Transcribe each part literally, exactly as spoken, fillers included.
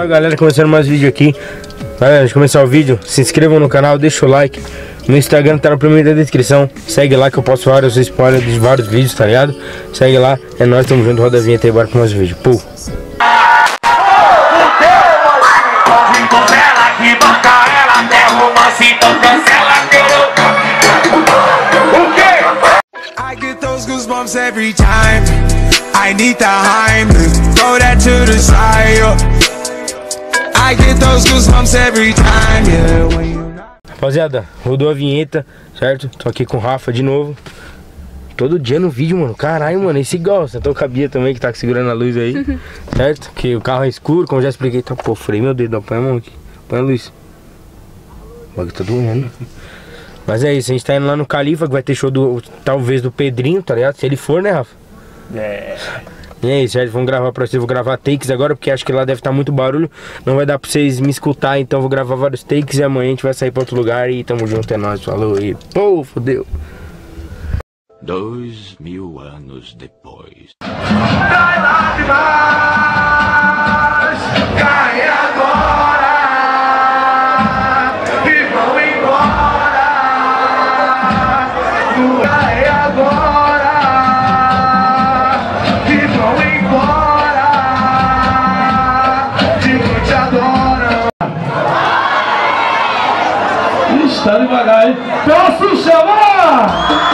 Salve galera, começando mais vídeo aqui. Galera, antes de começar o vídeo, se inscrevam no canal, deixa o like. Meu Instagram tá no primeiro da descrição. Segue lá que eu posto vários spoilers de vários vídeos, tá ligado? Segue lá, é nóis, tamo junto, roda a vinheta aí, bora pro mais vídeo. Pô! I get those goosebumps every time. I need the Heimlich, throw that to the side. I get those goosebumps every time, yeah. When you... Rapaziada, rodou a vinheta, certo? Tô aqui com o Rafa de novo. Todo dia no vídeo, mano. Caralho, mano, esse gosta. Tô com a Bia também, que tá segurando a luz aí. Certo? Porque o carro é escuro, como já expliquei. Tá, pô, furei meu dedo, ó. Põe a mão aqui. Põe a luz. O bagulho tá doendo. Mas é isso, a gente tá indo lá no Califa, que vai ter show do, talvez, do Pedrinho, tá ligado? Se ele for, né, Rafa? É. E é isso, certo? Vamos gravar pra vocês. Vou gravar takes agora, porque acho que lá deve estar muito barulho. Não vai dar pra vocês me escutar, então vou gravar vários takes e amanhã a gente vai sair pra outro lugar e tamo junto, é nóis. Falou e pô, fodeu. Dois mil anos depois. Vai lá demais, cai agora e vão embora. Cai agora e vão embora. Digo te adoro. Está devagar, hein? Posso chamar?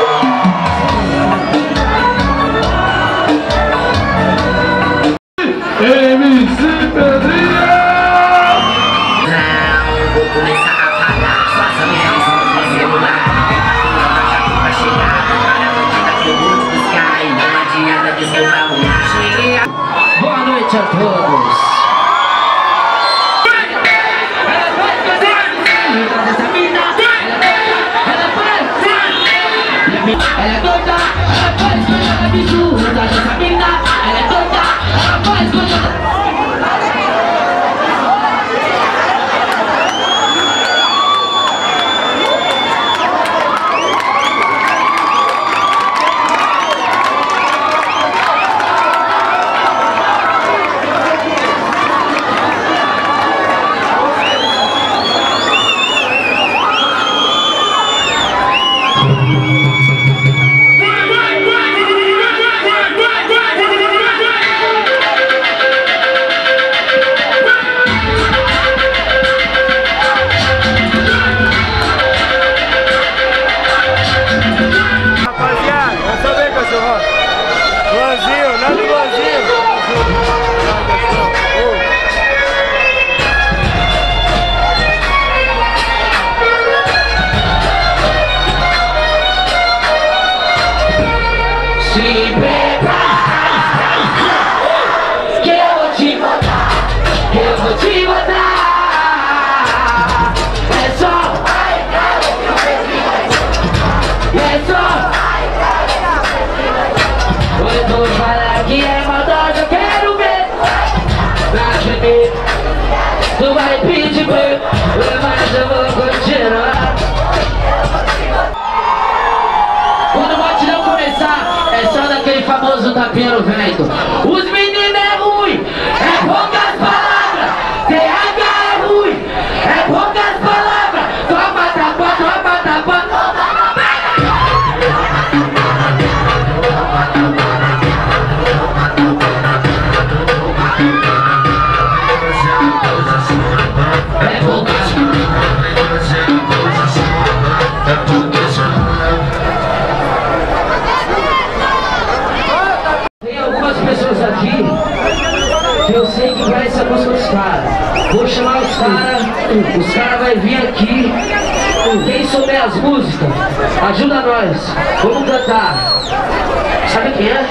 M C Pedrinho! Não, vou começar a pagar suas amizades no celular. Vai chegar, para bandida que eu vou te buscar. E não adianta desculpar o cheguei a... Boa noite a todos! Ela é doida, ela faz coisa absurda. Essa mina, ela é doida, ela faz coisa... Se prepara, que eu vou te botar, que eu vou te botar. É só, é só. Quando falar que é maldade, eu quero ver. Pra gemer, tu vai pedir pra eu, mas eu vou continuar. Quando o batidão começar, é só daquele famoso tapinha no vento. Os meninos é ruim, é poucas palavras. T H é ruim, é poucas palavras. Toma tapa, toma tapa, toma é poucas. Eu sei que vai essa música dos caras. Vou chamar os caras. Os caras vão vir aqui. Quem souber as músicas, ajuda nós. Vamos cantar. Sabe quem é?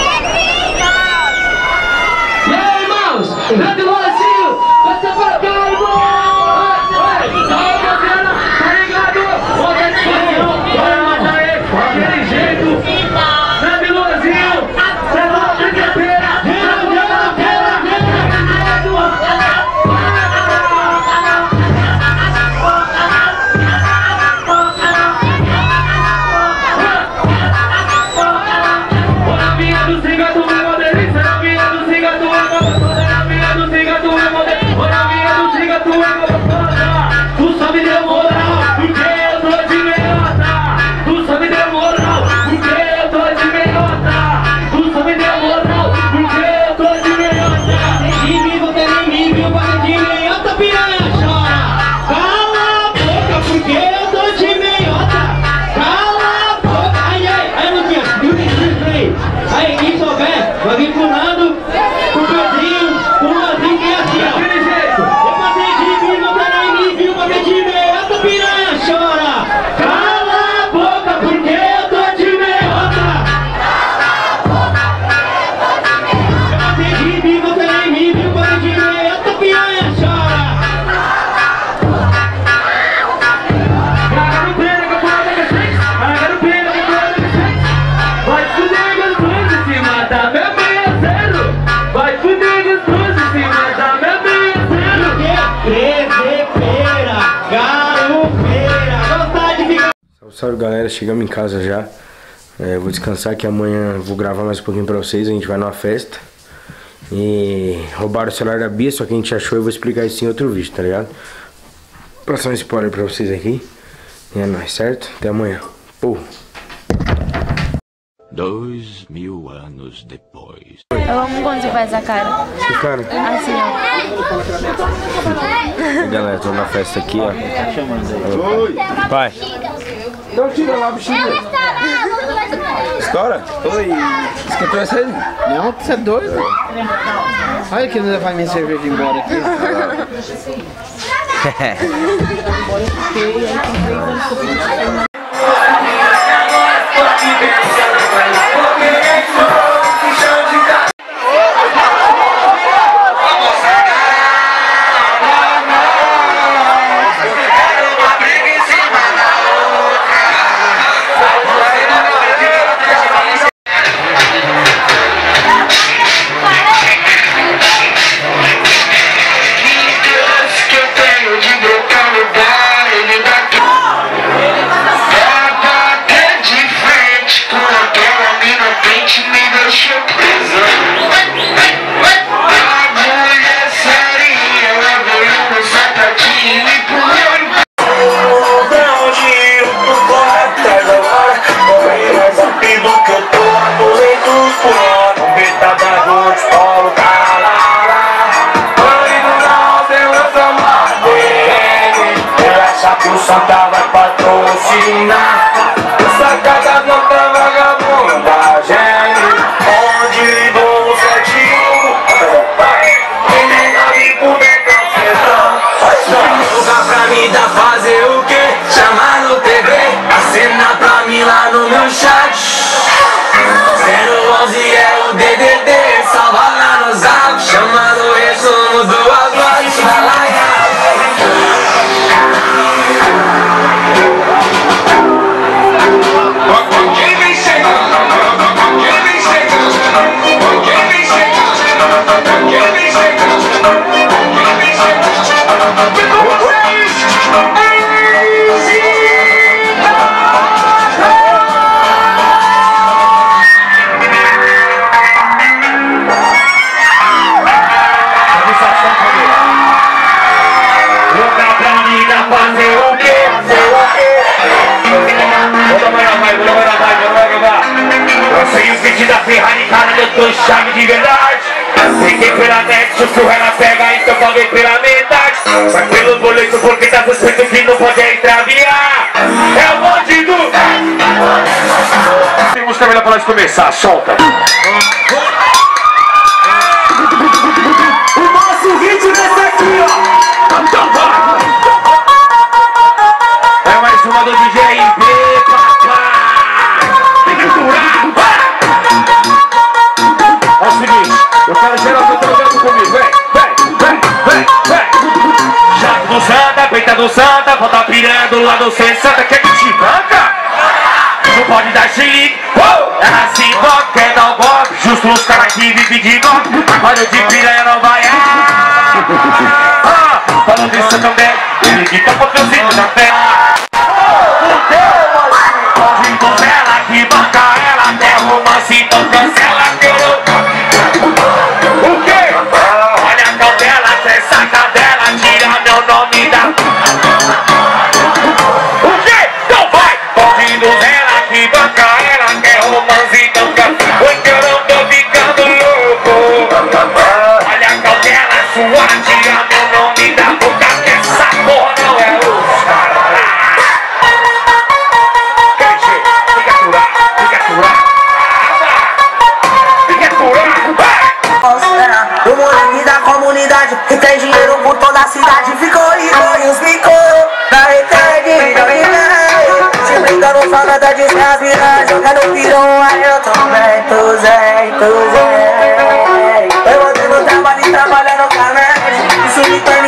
E aí, irmãos? Grande Luazinho! Vai ser pra cá, irmão! Vai, Fabiana! Tá ligado? Bota esse fogo! Bora mais aí! Daquele jeito! Grande Luazinho! Você não fica pena! Minha do cigato é uma delícia, na minha do cigato é uma delícia, na minha do cigato é uma delícia. salve galera, chegamos em casa já. É, vou descansar que amanhã vou gravar mais um pouquinho pra vocês. A gente vai numa festa. E roubaram o celular da Bia, só que a gente achou. Eu vou explicar isso em outro vídeo, tá ligado? Passar um spoiler pra vocês aqui. E é nóis, certo? Até amanhã. Pô. Dois mil anos depois. Eu amo quando você faz a cara. Que cara? Assim, ó. E galera, tô na festa aqui, ó. Oi. Pai. Não tira lá, bexiga. Estoura? Oi. Esquentou essa aí? Não, você é doido? Olha que não levar minha cerveja embora aqui. O Santa vai patrocinar. O sacada nota vagabunda, gente. Onde vou certinho. Quem nem nave puder cancelar. Lugar pra mim dá fazer o quê? Chamar no T V. Acena pra mim lá no meu chat. zero onze é o D D D. Salva lá no zap. Chama no resumo do agora. Estalaiar. Tô chave de verdade. Fiquei pela net, justo ela pega, então paguei pela metade. Vai pelo boleto porque tá suspeito que não pode extraviar. É o bandido. Tem música melhor pra nós começar, solta. O nosso ritmo desse aqui, ó. Então vai. É mais uma do D J B, papai. Tem que durar. É o seguinte, eu quero geral cantando junto comigo, vem, vem, vem, vem, vem. Jato do Santa, peita do Santa, volta piranha do lado sessenta, quer que te banca? Não pode dar chilique, é assim, boca, quer dar o bob. Justo os caras que vivem de golpe, agora eu de piranha não vai. Ah, falando disso também, ele que toca o fiozinho da tela. Pode ela que banca ela, até romance, então cancela que eu. O quê? Olha a cautela, cê saca dela, tira meu nome da. O quê? Então vai! Ouvindo ela que banca ela, quer romance, então cancela. Oi que eu não tô ficando louco. Olha a cautela sua, tira meu nome da boca, que essa porra não é o. O moleque da comunidade que tem dinheiro por toda a cidade ficou rico e os picou na rede, não me se brinca no salada de Zé Vira, jogando piranha, eu também, tu Zé, tu Zé. Eu ontem no trabalho e trabalhando com a média, isso me permite.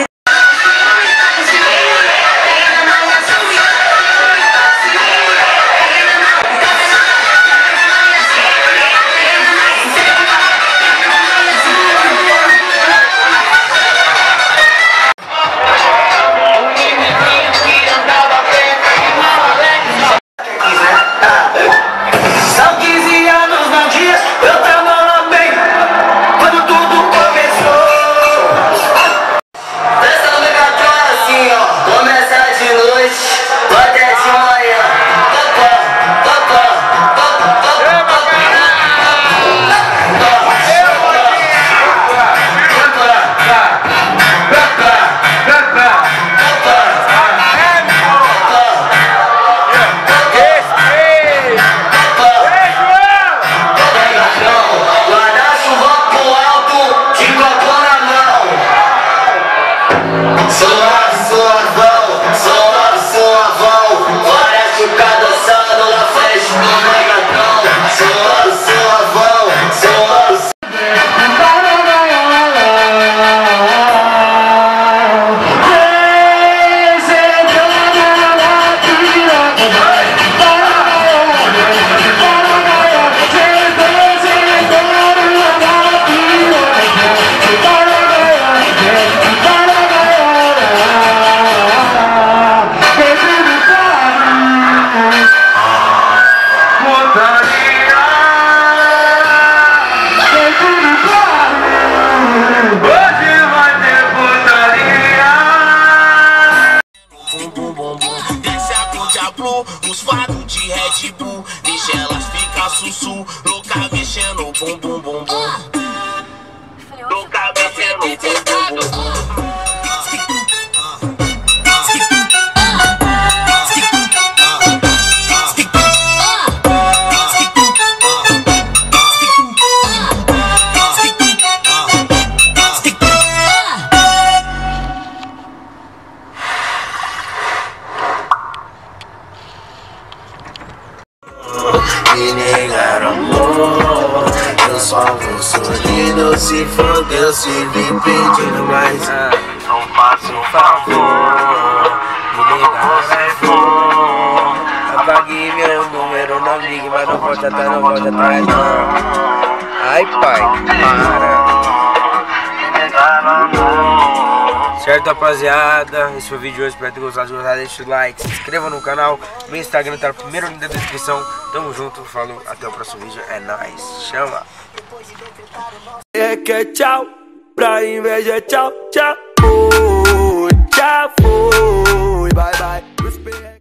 putaria. Hoje vai ter putaria. Bum, bum, bum, bum. Desce a Conde Blue, os faros de Red Bull. Deixa elas ficar sussu, louca mexendo, bum, bum, bum, bum. Louca mexendo, bum, bum, bum, bum. Me negaram amor, eu só vou sorrindo. Se for Deus se me pedindo mais, não faça um favor. Me negaram, apague meu número, não ligue, mas não volta atrás, não volta atrás não. Ai pai, para. Certo, rapaziada, esse foi o vídeo de hoje. Espero ter gostado. Se gostar, deixa o like, se inscreva no canal. Meu Instagram tá no primeiro link da descrição. Tamo junto, falou, até o próximo vídeo. É nóis, chama. É que é tchau, pra inveja é tchau, tchau. Fui, tchau, fui, bye bye.